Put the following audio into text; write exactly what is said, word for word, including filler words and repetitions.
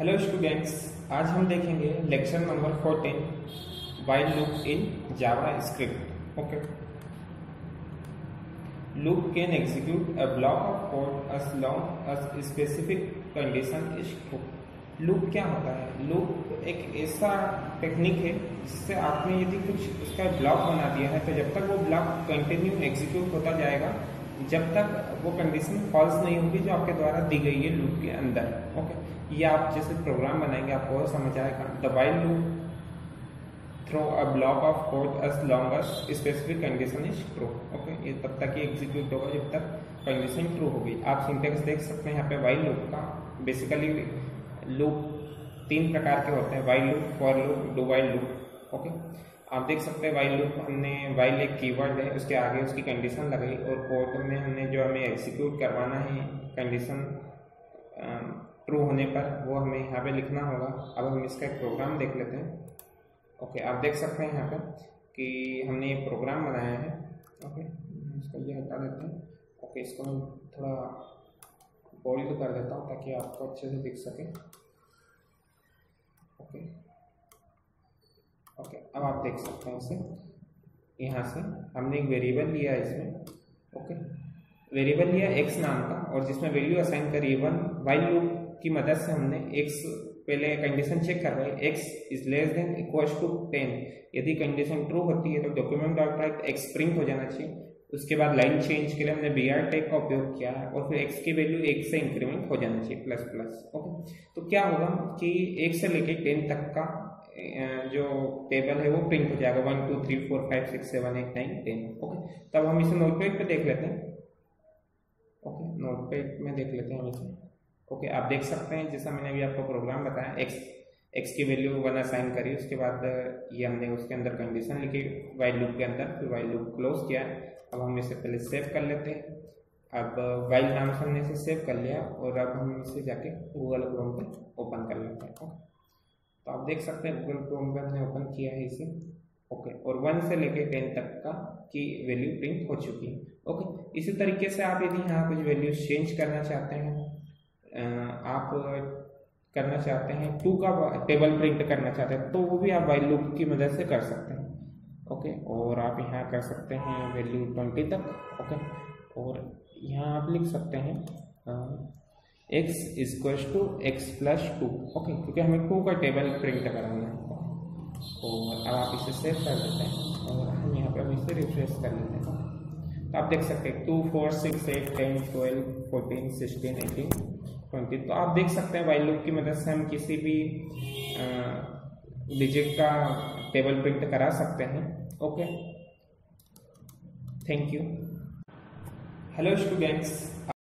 Hello students, आज हम देखेंगे lecture number fourteen while loop in JavaScript. Okay, loop can execute a block of code as long as specific condition is true। Loop क्या होता है? Loop एक ऐसा technique है जिससे आपने यदि कुछ उसका ब्लॉक बना दिया है तो जब तक वो ब्लॉक कंटिन्यू एग्जीक्यूट होता जाएगा जब तक वो कंडीशन फॉल्स नहीं होगी जो आपके द्वारा दी गई है लूप के अंदर। ओके, ये आप जैसे प्रोग्राम बनाएंगे आपको समझ आएगा। The while loop throw a block of code as long as specific condition is true. Okay, ये तब तक ही एग्जीक्यूट होगा जब तक कंडीशन ट्रू होगी। आप सिंटेक्स देख सकते हैं यहाँ पे व्हाइल लूप का। बेसिकली लूप तीन प्रकार के होते हैं, while loop, for loop, do while loop. Okay, आप देख सकते हैं व्हाइल लूप हमने व्हाइल एक कीवर्ड है उसके आगे उसकी कंडीशन लगाई और कोड में हमने जो हमें एग्जीक्यूट करवाना है कंडीशन ट्रू होने पर वो हमें यहाँ पे लिखना होगा। अब हम इसका एक प्रोग्राम देख लेते हैं। ओके, आप देख सकते हैं यहाँ पे कि हमने ये प्रोग्राम बनाया है। ओके, इसको ये हटा देते हैं। ओके, इसको मैं थोड़ा बोल्ड कर देता हूँ ताकि आपको अच्छे से दिख सके। ओके ओके अब आप देख सकते हैं इसे। यहाँ से हमने एक वेरिएबल लिया है इसमें। ओके, वेरिएबल लिया एक्स नाम का और जिसमें वैल्यू असाइन करी वन। व्हाइल लूप की मदद से हमने एक्स पहले कंडीशन चेक कर रहे हैं, x is less than equals to ten. यदि कंडीशन ट्रू होती है तो document dot write x print हो जाना चाहिए। उसके बाद लाइन चेंज के लिए हमने बी आर टैग का उपयोग किया है और फिर एक्स की वैल्यू एक से इंक्रीमेंट हो जाना चाहिए, प्लस प्लस। ओके, तो क्या होगा कि एक से लेके टेन तक का जो टेबल है वो प्रिंट हो जाएगा, one two three four five six seven eight nine ten. Okay, तब हम इसे नोटपैड पे देख लेते हैं। ओके, नोटपैड में देख लेते हैं हम इसे। ओके, आप देख सकते हैं जैसा मैंने अभी आपको प्रोग्राम बताया, एक्स एक्स की वैल्यू वन असाइन करी, उसके बाद ये हमने उसके अंदर कंडीशन लिखी व्हाइल लूप के अंदर, फिर व्हाइल लूप क्लोज किया। अब हम इसे पहले सेव कर लेते हैं। अब व्हाइल नाम से हमने इसे सेव कर लिया और अब हम इसे जाके गूगल क्रोम पे ओपन कर लेते हैं। ओके, तो आप देख सकते हैं गूगल क्रोम पे हमने ओपन किया है इसे। ओके, और वन से लेके टेन तक का की वैल्यू प्रिंट हो चुकी है। ओके, इसी तरीके से आप यदि यहाँ कुछ वैल्यू चेंज करना चाहते हैं, आप करना चाहते हैं टू का टेबल प्रिंट करना चाहते हैं तो वो भी आप व्हाइल लूप की मदद से कर सकते हैं। ओके, और आप यहाँ कर सकते हैं वैल्यू ट्वेंटी तक। ओके, और यहाँ आप लिख सकते हैं x equals to x plus two. Okay, क्योंकि हमें टू का टेबल प्रिंट कराना है। और अब आप इसे सेव कर देते हैं और हम यहाँ पे अब इसे रिफ्रेश कर लेते हैं। तो आप देख सकते हैं two four six eight ten twelve fourteen sixteen eighteen twenty. तो आप देख सकते हैं व्हाइल लूप की मदद से हम किसी भी डिजिट का टेबल प्रिंट करा सकते हैं। Okay, thank you. Hello students,